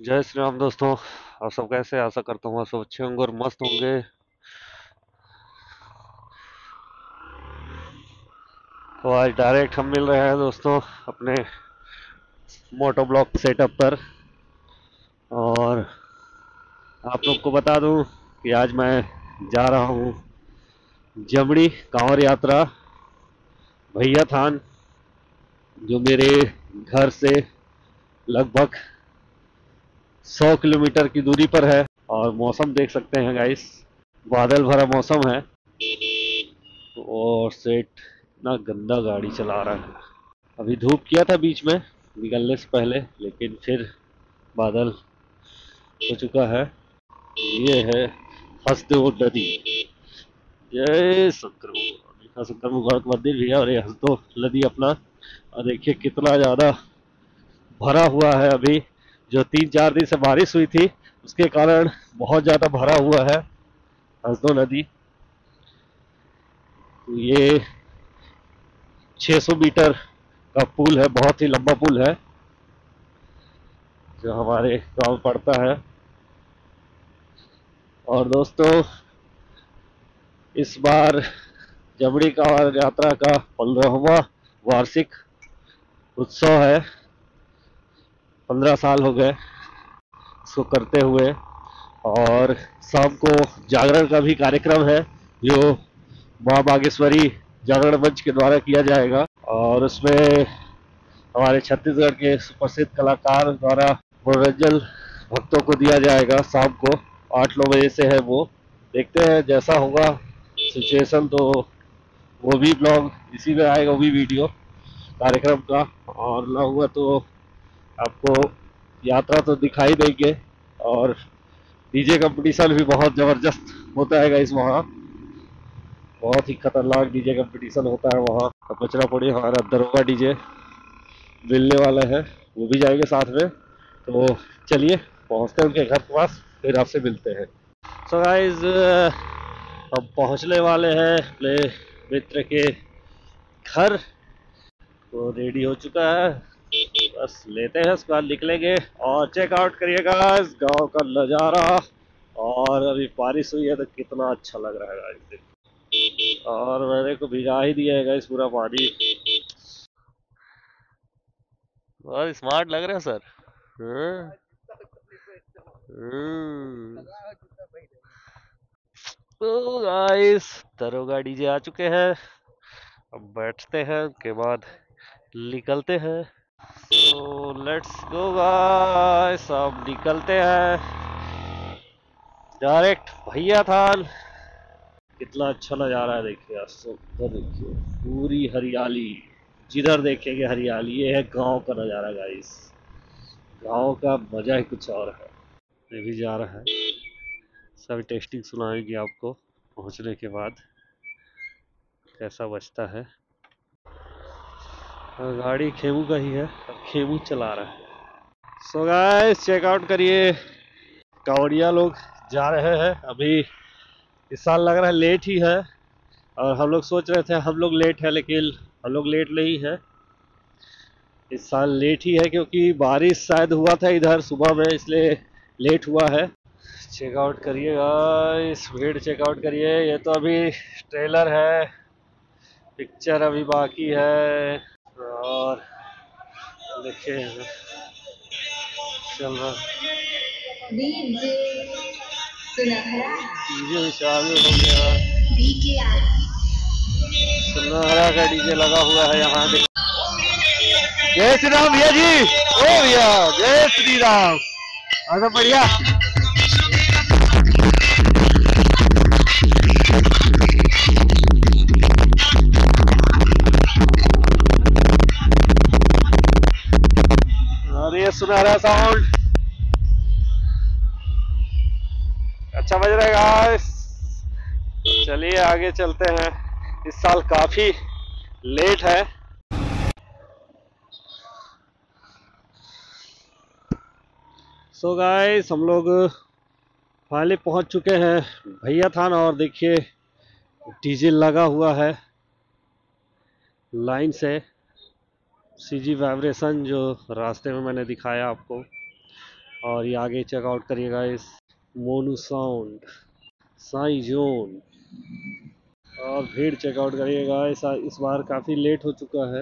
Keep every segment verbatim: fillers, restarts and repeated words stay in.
जय श्री राम दोस्तों। आप सब कैसे? आशा करता हूँ आप सब अच्छे होंगे और मस्त होंगे। तो आज डायरेक्ट हम मिल रहे हैं दोस्तों अपने मोटो ब्लॉक सेटअप पर। और आप लोग को बता दूं कि आज मैं जा रहा हूँ जमड़ी कांवड़ यात्रा भैया थान, जो मेरे घर से लगभग सौ किलोमीटर की दूरी पर है। और मौसम देख सकते हैं गाइस, बादल भरा मौसम है और सेठ इतना गंदा गाड़ी चला रहा है। अभी धूप किया था बीच में निकलने से पहले, लेकिन फिर बादल हो चुका है। ये है हसदेव नदी। जय शंकर भगवान। शंकर भगवान का मंदिर भी है और ये हसदेव नदी अपना। और देखिए कितना ज्यादा भरा हुआ है। अभी जो तीन चार दिन से बारिश हुई थी उसके कारण बहुत ज्यादा भरा हुआ है हसदेव नदी। तो ये छह सौ मीटर का पुल है, बहुत ही लंबा पुल है जो हमारे गांव में पड़ता है। और दोस्तों, इस बार जमड़ी का यात्रा का पंद्रहवां वार्षिक उत्सव है। पंद्रह साल हो गए इसको करते हुए। और शाम को जागरण का भी कार्यक्रम है जो माँ बागेश्वरी जागरण मंच के द्वारा किया जाएगा। और उसमें हमारे छत्तीसगढ़ के सुप्रसिद्ध कलाकार द्वारा मनोरंजन भक्तों को दिया जाएगा। शाम को आठ नौ बजे से है वो। देखते हैं जैसा होगा सिचुएशन, तो वो भी ब्लॉग इसी में आएगा, वो भी वीडियो कार्यक्रम का। और ना हुआ तो आपको यात्रा तो दिखाई देंगे। और डीजे कंपटीशन भी बहुत ज़बरदस्त होता है इस वहाँ, बहुत ही खतरनाक डीजे कंपटीशन होता है वहाँ। तो बचना पड़ी, हमारा दरोगा डीजे मिलने वाला है, वो भी जाएंगे साथ में। तो चलिए पहुँचते हैं उनके घर के पास, फिर आपसे मिलते हैं। सो गाइज, हम पहुँचने वाले हैं अपने मित्र के घर। तो रेडी हो चुका है, बस लेते हैं उसके बाद निकलेंगे। और चेकआउट करिएगा इस गांव का नज़ारा। और अभी बारिश हुई है तो कितना अच्छा लग रहा है गाइस। और मैंने को भिगा ही दिया है गाइस पूरा पानी। बहुत स्मार्ट लग रहे हो सर। हम्म। हम्म। तो गाइस, दरोगा डीजे आ चुके हैं। अब बैठते हैं, उसके बाद निकलते हैं। तो लेट्स गो गाइस, अब निकलते हैं डायरेक्ट भैया थान। कितना अच्छा नज़ारा है, देखिए आज तो देखिए पूरी हरियाली, जिधर देखेंगे हरियाली। ये है गांव का नज़ारा गाइस, गांव का मजा ही कुछ और है। ये भी जा रहा है, सभी टेस्टिंग सुनाएंगे आपको पहुंचने के बाद कैसा बचता है। गाड़ी खेमू का ही है, खेमू चला रहा है। सो गाइस, चेकआउट करिए, कांवड़िया लोग जा रहे हैं। अभी इस साल लग रहा है लेट ही है। और हम लोग सोच रहे थे हम लोग लेट है, लेकिन हम लोग लेट नहीं है। इस साल लेट ही है क्योंकि बारिश शायद हुआ था इधर सुबह में, इसलिए लेट हुआ है। चेकआउट करिए गाइस, भीड़ चेकआउट करिए। ये तो अभी ट्रेलर है, पिक्चर अभी बाकी है। और देखिए चल रहा डीजे भी चालू हो गया। सुनहरा का डीजे लगा हुआ है यहाँ। जय श्री राम भैया जी। ओ भैया, जय श्री राम। और बढ़िया। और ये सुनहरा साउंड अच्छा बज रहा है गाइस। चलिए आगे चलते हैं, इस साल काफी लेट है। सो गाइस, हम लोग फाइनली पहुंच चुके हैं भैया थान। और देखिए डीजे लगा हुआ है लाइन से। सीजी वाइब्रेशन जो रास्ते में मैंने दिखाया आपको, और ये आगे चेकआउट करिएगा इस मोनू साउंड, साई जोन, और भीड़ चेकआउट करिएगा। इस इस बार काफ़ी लेट हो चुका है।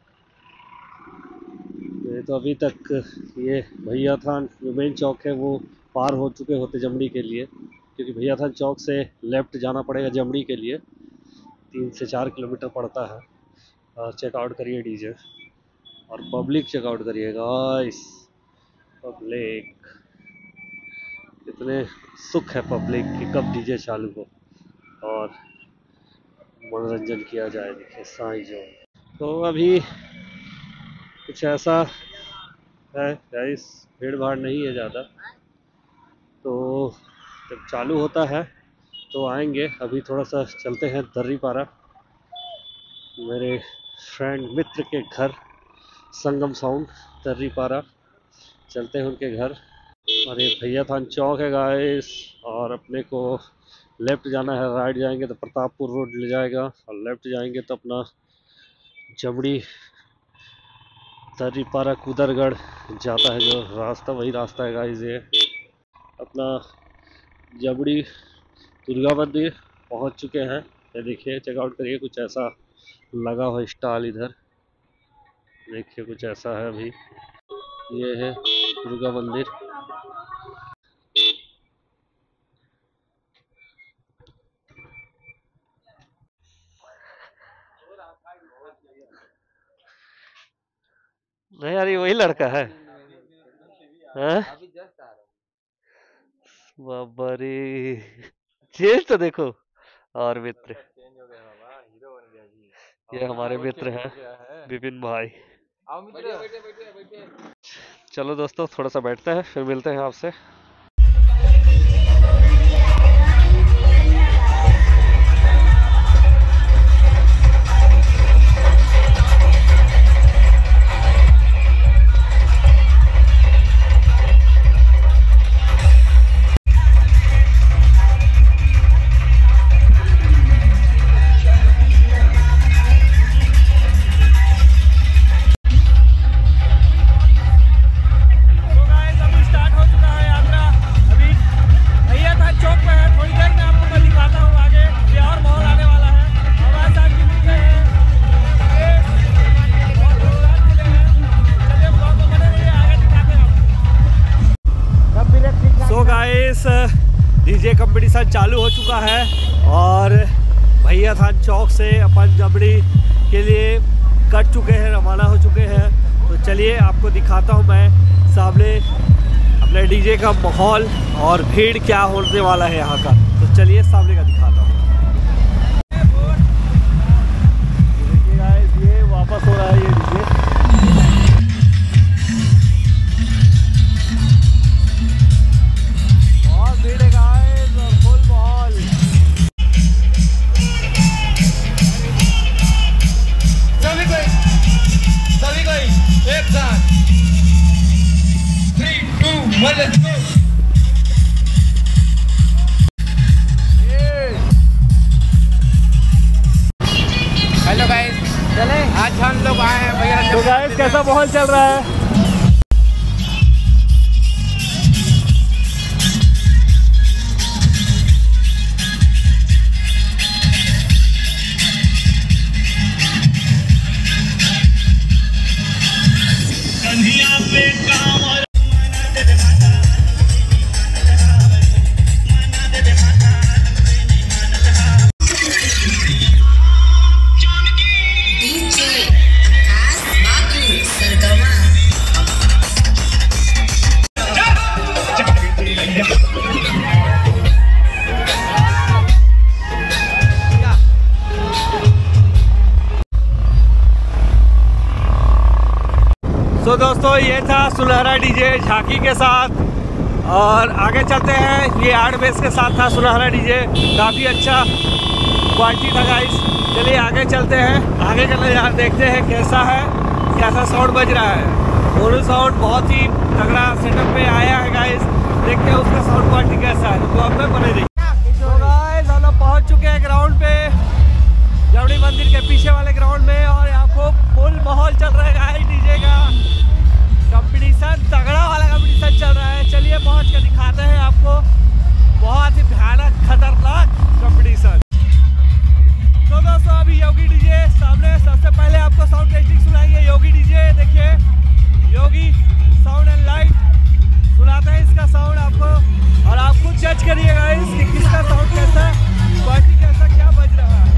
ये तो अभी तक ये भैया थान जो मेन चौक है वो पार हो चुके होते जमड़ी के लिए, क्योंकि भैया थान चौक से लेफ़्ट जाना पड़ेगा जमड़ी के लिए, तीन से चार किलोमीटर पड़ता है। और चेकआउट करिए डीजे और पब्लिक चेकआउट करिएगा। इस पब्लिक, इतने सुख है पब्लिक कि कब डीजे चालू हो और मनोरंजन किया जाए। देखिए साई जोन तो अभी कुछ ऐसा है गाइस, भीड़ भाड़ नहीं है ज़्यादा, तो जब चालू होता है तो आएंगे। अभी थोड़ा सा चलते हैं दर्रीपारा, मेरे फ्रेंड मित्र के घर, संगम साउंड दर्रीपारा, चलते हैं उनके घर। और ये भैया थान चौक है गाइस, और अपने को लेफ़्ट जाना है, राइट जाएंगे तो प्रतापपुर रोड ले जाएगा, और लेफ़्ट जाएंगे तो अपना जमड़ी दर्रीपारा कुदरगढ़ जाता है जो रास्ता, वही रास्ता है गाइस। ये अपना जमड़ी दुर्गा मंदिर पहुंच चुके हैं। ये देखिए चेकआउट करिए, कुछ ऐसा लगा हुआ स्टॉल इधर, देखिए कुछ ऐसा है। अभी ये है दुर्गा मंदिर। नहीं यार, ये वही लड़का है, हैं? बाबा रे, चेंज तो देखो। और मित्र, ये हमारे मित्र हैं विपिन भाई। चलो दोस्तों थोड़ा सा बैठते हैं, फिर मिलते हैं आपसे। डीजे कंपटीशन चालू हो चुका है और भैया थान चौक से अपन जमड़ी के लिए कट चुके हैं, रवाना हो चुके हैं। तो चलिए आपको दिखाता हूँ मैं सामने अपने डीजे का माहौल और भीड़ क्या होने वाला है यहाँ का। तो चलिए सामने का दिखाता हूँ। देखिए गाइस, ये वापस हो रहा है ये डीजे। हेलो गाइस, चले आज हम लोग आए हैं भैया। तो गाइस कैसा माहौल चल रहा है? तो दोस्तों ये था सुनहरा डीजे झांकी के साथ, और आगे चलते हैं। ये आठ बेस के साथ था सुनहरा डीजे, काफ़ी अच्छा क्वालिटी था गाइस। चलिए आगे चलते हैं, आगे का नज़ारा देखते हैं कैसा है, कैसा साउंड बज रहा है। मोनू साउंड बहुत ही तगड़ा सेटअप पे आया है गाइस, देखते हैं उसका साउंड क्वालिटी कैसा है। तो आप बने रहिए। तो गाइस हम लोग पहुँच चुके हैं ग्राउंड पे, जमड़ी मंदिर के पीछे वाले ग्राउंड में, और यहाँ को फुल माहौल चल रहा है गाइस डीजे का। कंपनी कंपटीशन, तगड़ा वाला कंपटीशन चल रहा है। चलिए पहुंच कर दिखाते हैं आपको, बहुत ही भयानक खतरनाक कंपटीशन। तो दोस्तों अभी योगी डीजे सामने, सबसे पहले आपको साउंड टेस्टिंग सुनाएंगे। योगी डीजे देखिए, योगी साउंड एंड लाइट सुनाते हैं इसका साउंड आपको, और आप खुद जज करिएगा इसकी किसका साउंड कैसा, क्वालिटी कैसा, क्या बज रहा है।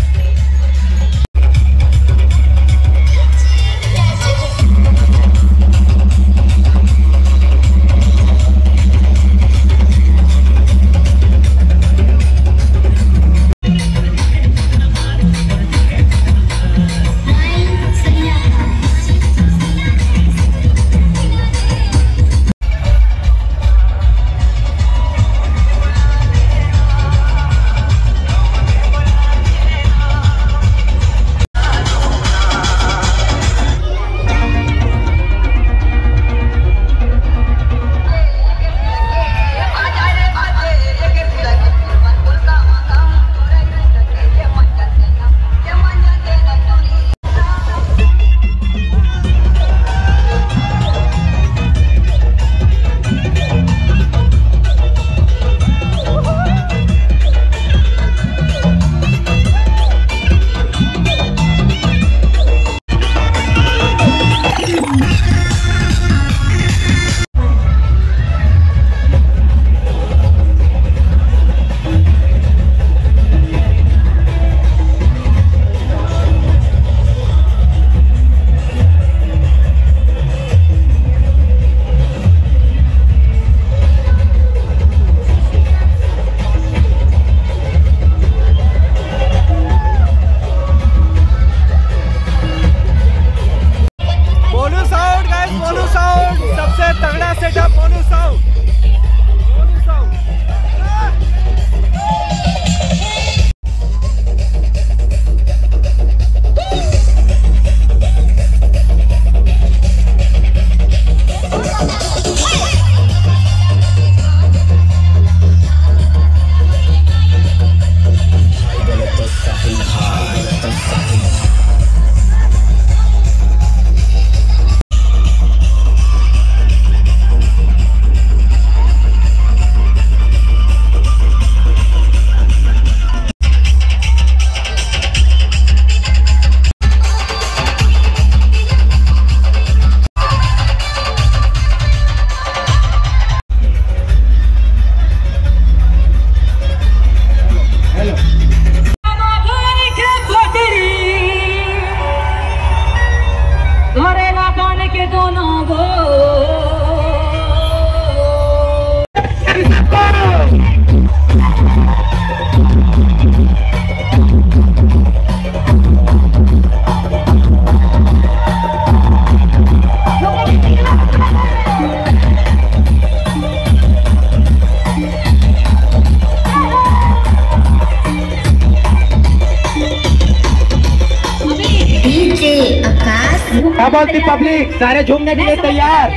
क्या बोलती पब्लिक, सारे झूमने के लिए तैयार?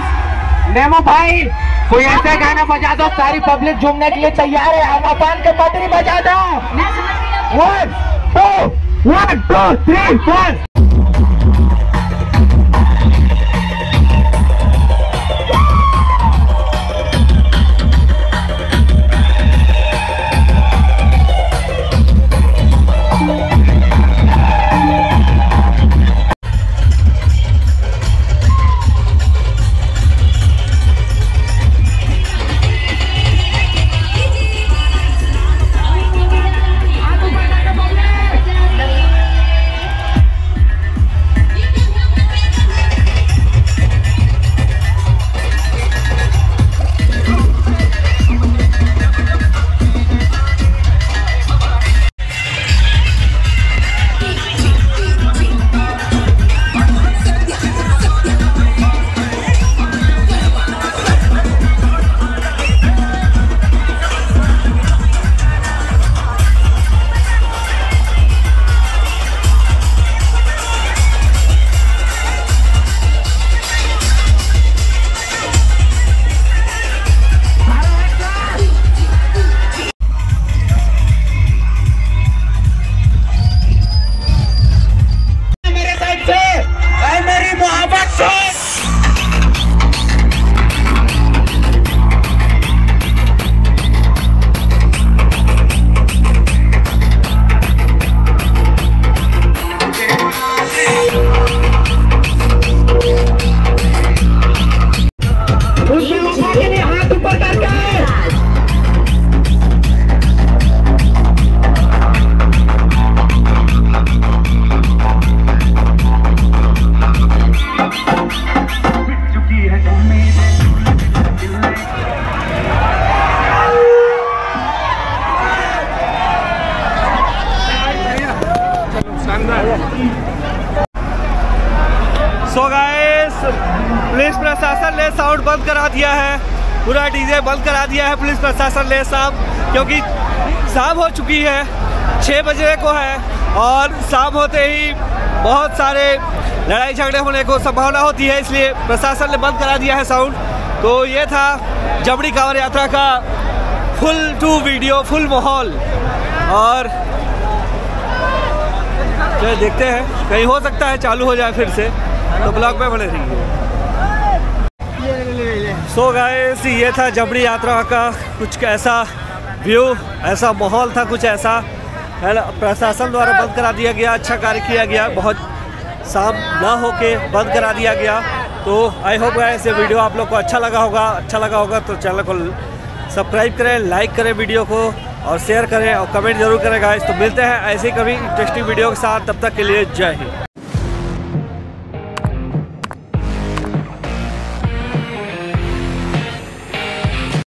नेमो भाई कोई ऐसा गाना बजा दो, सारी पब्लिक झूमने के लिए तैयार है। हम अपान के पत्री बजा दो। One two one two three four. So guys, police प्रशासन ने साउंड बंद करा दिया है, पूरा डीजे बंद करा दिया है पुलिस प्रशासन ने साहब, क्योंकि शाम हो चुकी है, छः बजे को है और शाम होते ही बहुत सारे लड़ाई झगड़े होने को संभावना होती है, इसलिए प्रशासन ने बंद करा दिया है साउंड। तो ये था जबड़ी कांवड़ यात्रा का फुल टू वीडियो, फुल माहौल। और चलिए देखते हैं, कहीं हो सकता है चालू हो जाए फिर से, तो ब्लॉग में बने रहिए। सो गाइस, ये था जबड़ी यात्रा का कुछ ऐसा व्यू, ऐसा माहौल था, कुछ ऐसा प्रशासन द्वारा बंद करा दिया गया। अच्छा कार्य किया गया, बहुत शाम ना होके बंद करा दिया गया। तो आई होप गाइस ये वीडियो आप लोग को अच्छा लगा होगा। अच्छा लगा होगा तो चैनल को सब्सक्राइब करें, लाइक करें वीडियो को और शेयर करें और कमेंट जरूर करें गाइस। तो मिलते हैं ऐसे ही कभी इंटरेस्टिंग वीडियो के साथ, तब तक के लिए जय हिंद।